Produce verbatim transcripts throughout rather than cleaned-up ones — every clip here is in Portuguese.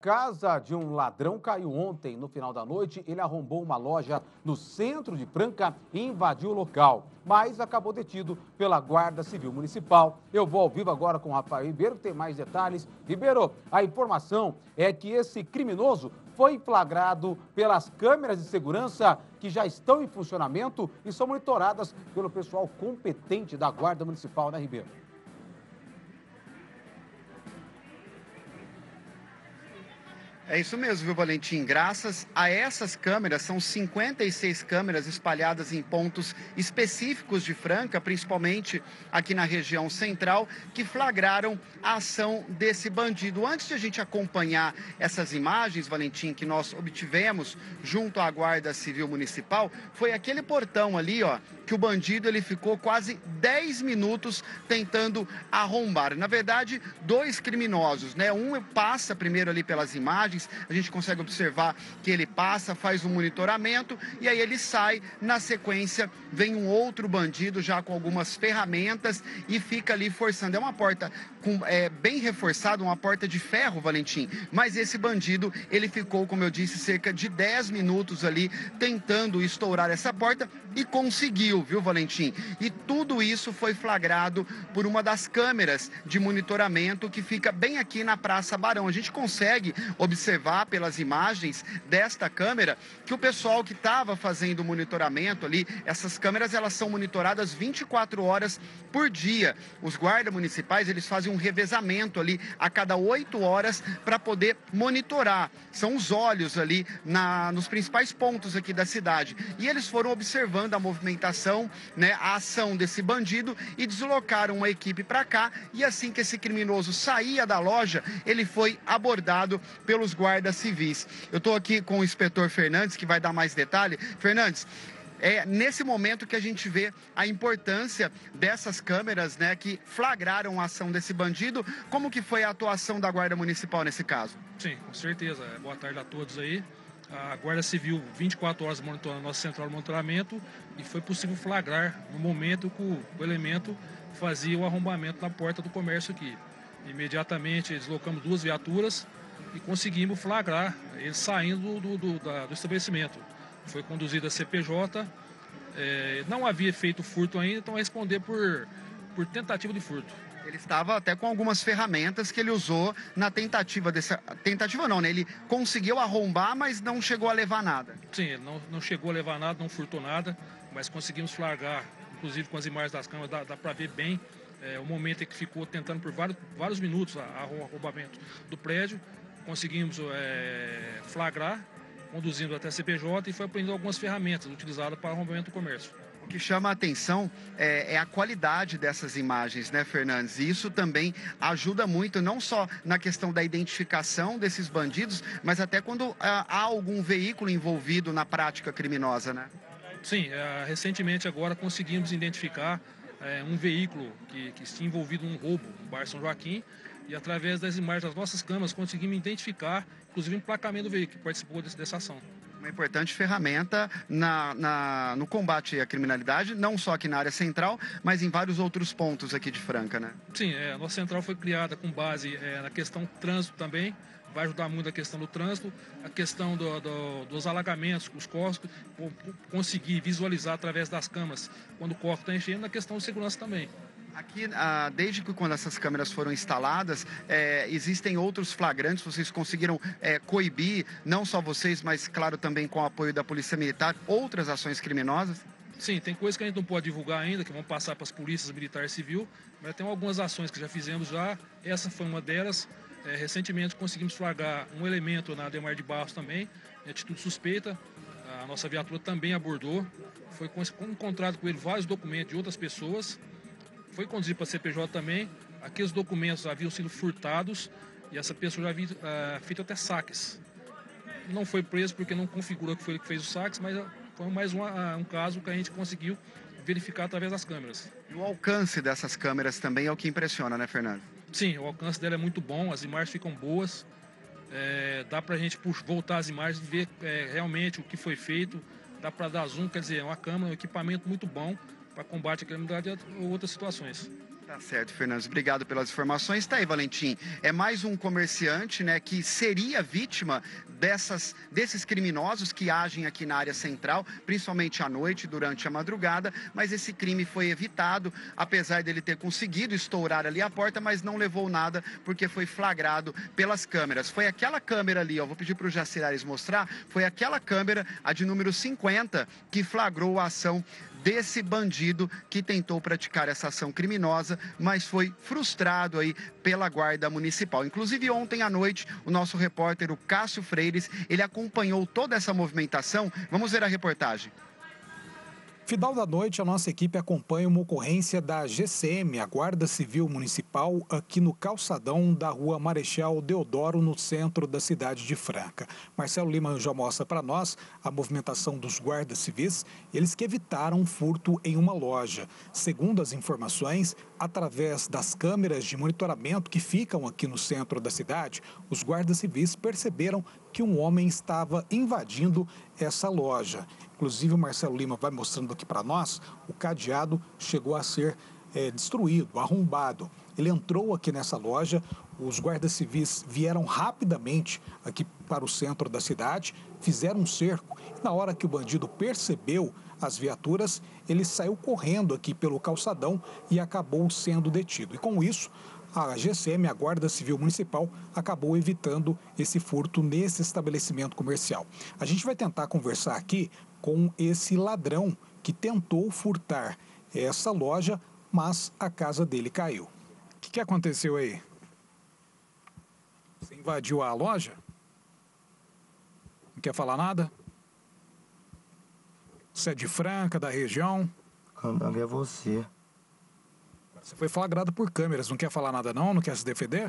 casa de um ladrão caiu ontem. No final da noite, ele arrombou uma loja no centro de Franca e invadiu o local, mas acabou detido pela Guarda Civil Municipal. Eu vou ao vivo agora com o Rafael Ribeiro, que tem mais detalhes. Ribeiro, a informação é que esse criminoso foi flagrado pelas câmeras de segurança que já estão em funcionamento e são monitoradas pelo pessoal competente da Guarda Municipal, né, Ribeiro? É isso mesmo, viu, Valentim? Graças a essas câmeras, são cinquenta e seis câmeras espalhadas em pontos específicos de Franca, principalmente aqui na região central, que flagraram a ação desse bandido. Antes de a gente acompanhar essas imagens, Valentim, que nós obtivemos junto à Guarda Civil Municipal, foi aquele portão ali, ó, que o bandido ele ficou quase dez minutos tentando arrombar. Na verdade, dois criminosos, né? Um passa primeiro ali pelas imagens, a gente consegue observar que ele passa, faz um monitoramento e aí ele sai. Na sequência, vem um outro bandido já com algumas ferramentas e fica ali forçando. É uma porta com, é, bem reforçada, uma porta de ferro, Valentim, mas esse bandido, ele ficou, como eu disse, cerca de dez minutos ali tentando estourar essa porta e conseguiu, viu, Valentim? E tudo isso foi flagrado por uma das câmeras de monitoramento que fica bem aqui na Praça Barão. A gente consegue observar pelas imagens desta câmera que o pessoal que estava fazendo o monitoramento ali, essas câmeras, elas são monitoradas vinte e quatro horas por dia. Os guardas municipais, eles fazem um revezamento ali a cada oito horas para poder monitorar. São os olhos ali na, nos principais pontos aqui da cidade. E eles foram observando a movimentação, né, a ação desse bandido e deslocaram uma equipe para cá. E assim que esse criminoso saía da loja, ele foi abordado pelos guardas civis. Eu estou aqui com o inspetor Fernandes, que vai dar mais detalhe. Fernandes, é nesse momento que a gente vê a importância dessas câmeras, né, que flagraram a ação desse bandido. Como que foi a atuação da Guarda Municipal nesse caso? Sim, com certeza. Boa tarde a todos aí. A Guarda Civil, vinte e quatro horas monitorando nossa central de monitoramento, e foi possível flagrar no momento que o, o elemento fazia o arrombamento na porta do comércio aqui. Imediatamente deslocamos duas viaturas e conseguimos flagrar ele saindo do, do, da, do estabelecimento. Foi conduzido a C P J, é, não havia feito furto ainda, então vai responder por, por tentativa de furto. Ele estava até com algumas ferramentas que ele usou na tentativa dessa... Tentativa não, né? Ele conseguiu arrombar, mas não chegou a levar nada. Sim, ele não, não chegou a levar nada, não furtou nada, mas conseguimos flagrar, inclusive com as imagens das câmeras, dá, dá para ver bem é, o momento em que ficou tentando por vários, vários minutos o arrombamento do prédio. Conseguimos é, flagrar, conduzindo até a C P J, e foi apreendido algumas ferramentas utilizadas para arrombamento do comércio. O que chama a atenção é, é a qualidade dessas imagens, né, Fernandes? E isso também ajuda muito, não só na questão da identificação desses bandidos, mas até quando ah, há algum veículo envolvido na prática criminosa, né? Sim, é, recentemente agora conseguimos identificar é, um veículo que, que se envolvido num roubo no bairro São Joaquim, e através das imagens das nossas câmeras conseguimos identificar, inclusive, o emplacamento do veículo que participou desse, dessa ação. Uma importante ferramenta na, na, no combate à criminalidade, não só aqui na área central, mas em vários outros pontos aqui de Franca, né? Sim, é, a nossa central foi criada com base é, na questão do trânsito também, vai ajudar muito a questão do trânsito, a questão do, do, dos alagamentos, os corpos, conseguir visualizar através das câmeras quando o corpo está enchendo, na questão de segurança também. Aqui, ah, desde que quando essas câmeras foram instaladas, é, existem outros flagrantes, vocês conseguiram é, coibir, não só vocês, mas claro também com o apoio da Polícia Militar, outras ações criminosas? Sim, tem coisas que a gente não pode divulgar ainda, que vão passar para as polícias militar e civil, mas tem algumas ações que já fizemos já, essa foi uma delas. É, recentemente conseguimos flagrar um elemento na Ademar de Barros também, em atitude suspeita, a nossa viatura também abordou, foi encontrado com ele vários documentos de outras pessoas. Foi conduzido para a C P J também. Aqueles documentos haviam sido furtados e essa pessoa já havia uh, feito até saques. Não foi preso porque não configurou que foi ele que fez os saques, mas foi mais um, uh, um caso que a gente conseguiu verificar através das câmeras. E o alcance dessas câmeras também é o que impressiona, né, Fernando? Sim, o alcance dela é muito bom, as imagens ficam boas. É, dá para a gente puxa, voltar as imagens e ver é, realmente o que foi feito. Dá para dar zoom, quer dizer, é uma câmera, um equipamento muito bom para combate à criminalidade ou outras situações. Tá certo, Fernandes. Obrigado pelas informações. Tá aí, Valentim. É mais um comerciante, né, que seria vítima dessas, desses criminosos que agem aqui na área central, principalmente à noite, durante a madrugada, mas esse crime foi evitado, apesar dele ter conseguido estourar ali a porta, mas não levou nada, porque foi flagrado pelas câmeras. Foi aquela câmera ali, ó, vou pedir para o Jacir Ares mostrar, foi aquela câmera, a de número cinquenta, que flagrou a ação desse bandido que tentou praticar essa ação criminosa, mas foi frustrado aí pela Guarda Municipal. Inclusive, ontem à noite, o nosso repórter, o Cássio Freires, ele acompanhou toda essa movimentação. Vamos ver a reportagem. Final da noite, a nossa equipe acompanha uma ocorrência da G C M, a Guarda Civil Municipal, aqui no calçadão da rua Marechal Deodoro, no centro da cidade de Franca. Marcelo Lima já mostra para nós a movimentação dos guardas civis, eles que evitaram um furto em uma loja. Segundo as informações, através das câmeras de monitoramento que ficam aqui no centro da cidade, os guardas civis perceberam que um homem estava invadindo essa loja. Inclusive, o Marcelo Lima vai mostrando aqui para nós, o cadeado chegou a ser é, destruído, arrombado. Ele entrou aqui nessa loja, os guardas civis vieram rapidamente aqui para o centro da cidade, fizeram um cerco. E na hora que o bandido percebeu as viaturas, ele saiu correndo aqui pelo calçadão e acabou sendo detido. E com isso, a G C M, a Guarda Civil Municipal, acabou evitando esse furto nesse estabelecimento comercial. A gente vai tentar conversar aqui com esse ladrão que tentou furtar essa loja, mas a casa dele caiu. O que, que aconteceu aí? Você invadiu a loja? Não quer falar nada? Você é de Franca, da região? Candanga é você. Você foi flagrado por câmeras, não quer falar nada não? Não quer se defender?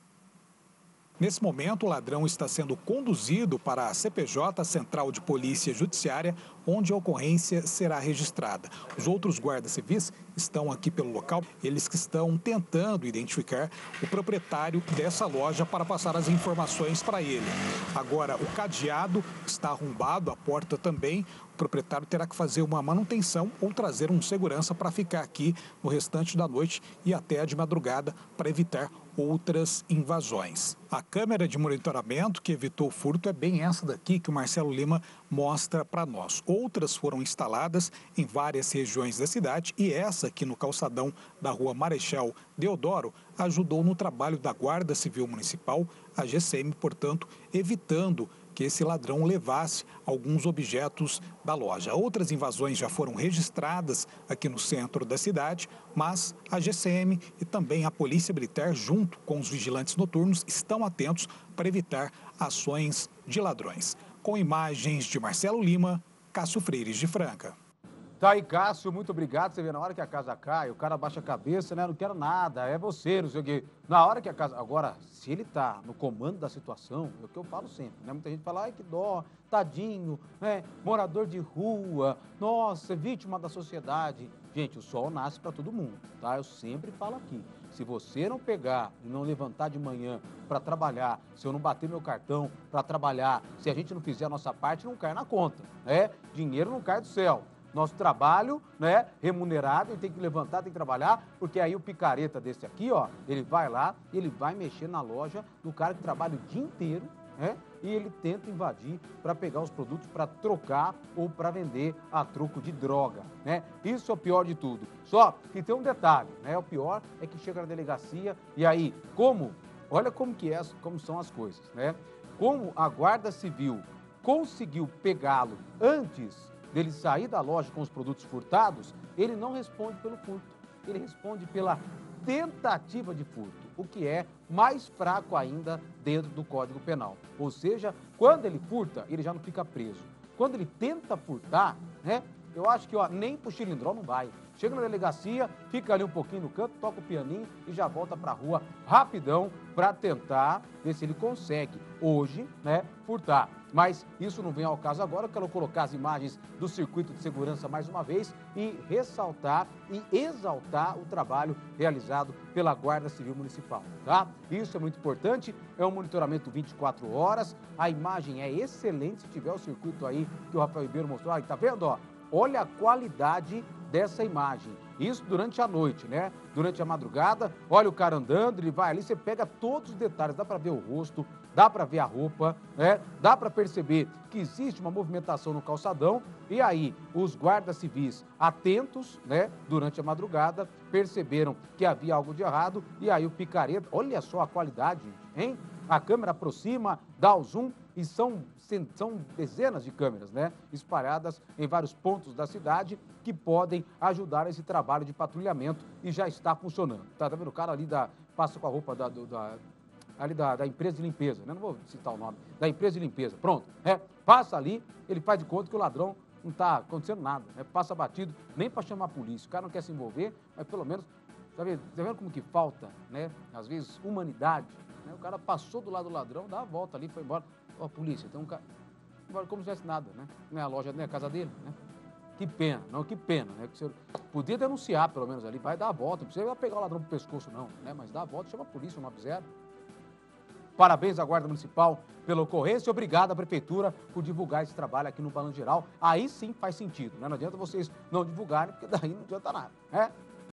Nesse momento, o ladrão está sendo conduzido para a C P J, Central de Polícia Judiciária, onde a ocorrência será registrada. Os outros guardas civis estão aqui pelo local, eles que estão tentando identificar o proprietário dessa loja para passar as informações para ele. Agora, o cadeado está arrombado, a porta também. O proprietário terá que fazer uma manutenção ou trazer um segurança para ficar aqui no restante da noite e até a de madrugada para evitar outras invasões. A câmera de monitoramento que evitou o furto é bem essa daqui que o Marcelo Lima mostra para nós. Outras foram instaladas em várias regiões da cidade e essa aqui no calçadão da rua Marechal Deodoro ajudou no trabalho da Guarda Civil Municipal, a G C M, portanto, evitando que esse ladrão levasse alguns objetos da loja. Outras invasões já foram registradas aqui no centro da cidade, mas a G C M e também a Polícia Militar, junto com os vigilantes noturnos, estão atentos para evitar ações de ladrões. Com imagens de Marcelo Lima, Cássio Freires de Franca. Tá aí, Cássio, muito obrigado. Você vê, na hora que a casa cai, o cara baixa a cabeça, né? Não quero nada, é você, não sei o quê. Na hora que a casa... Agora, se ele tá no comando da situação, é o que eu falo sempre, né? Muita gente fala, ai, que dó, tadinho, né? Morador de rua, nossa, vítima da sociedade. Gente, o sol nasce para todo mundo, tá? Eu sempre falo aqui. Se você não pegar e não levantar de manhã para trabalhar, se eu não bater meu cartão para trabalhar, se a gente não fizer a nossa parte, não cai na conta, né? Dinheiro não cai do céu. Nosso trabalho, né, remunerado, ele tem que levantar, tem que trabalhar, porque aí o picareta desse aqui, ó, ele vai lá, ele vai mexer na loja do cara que trabalha o dia inteiro, né, e ele tenta invadir para pegar os produtos para trocar ou para vender a troco de droga, né? Isso é o pior de tudo. Só que tem um detalhe, né, o pior é que chega na delegacia e aí, como, olha como que é, como são as coisas, né? Como a Guarda Civil conseguiu pegá-lo antes dele sair da loja com os produtos furtados, ele não responde pelo furto, ele responde pela tentativa de furto, o que é mais fraco ainda dentro do Código Penal. Ou seja, quando ele furta, ele já não fica preso. Quando ele tenta furtar, né, eu acho que ó, nem pro Chilindró não vai. Chega na delegacia, fica ali um pouquinho no canto, toca o pianinho e já volta para a rua rapidão para tentar ver se ele consegue hoje, né, furtar. Mas isso não vem ao caso agora, eu quero colocar as imagens do circuito de segurança mais uma vez e ressaltar e exaltar o trabalho realizado pela Guarda Civil Municipal, tá? Isso é muito importante, é um monitoramento vinte e quatro horas, a imagem é excelente, se tiver o circuito aí que o Rafael Ribeiro mostrou, aí, tá vendo, ó? Olha a qualidade dessa imagem. Isso durante a noite, né? Durante a madrugada, olha o cara andando, ele vai ali, você pega todos os detalhes, dá para ver o rosto, dá para ver a roupa, né? Dá para perceber que existe uma movimentação no calçadão e aí os guardas civis atentos, né? Durante a madrugada, perceberam que havia algo de errado e aí o picareta, olha só a qualidade, hein? A câmera aproxima, dá o zoom e são, são dezenas de câmeras, né? Espalhadas em vários pontos da cidade que podem ajudar esse trabalho de patrulhamento e já está funcionando. Tá, tá vendo? O cara ali da, passa com a roupa da, do, da, ali da, da empresa de limpeza, né? Não vou citar o nome, da empresa de limpeza. Pronto, é, passa ali, ele faz de conta que o ladrão não está acontecendo nada, né? Passa batido, nem para chamar a polícia. O cara não quer se envolver, mas pelo menos, tá vendo, tá vendo como que falta, né? Às vezes, humanidade. Né? O cara passou do lado do ladrão, dá a volta ali, foi embora. Ó, polícia, tem um cara. Embora como se tivesse nada, né? Nem a loja, nem a casa dele, né? Que pena, não, que pena, né? Que o senhor podia denunciar, pelo menos ali, vai dar a volta, não precisa pegar o ladrão pro pescoço, não, né? Mas dá a volta, chama a polícia, nove zero. Parabéns à Guarda Municipal pela ocorrência e obrigado à Prefeitura por divulgar esse trabalho aqui no Balanço Geral. Aí sim faz sentido, né? Não adianta vocês não divulgarem, porque daí não adianta nada, né?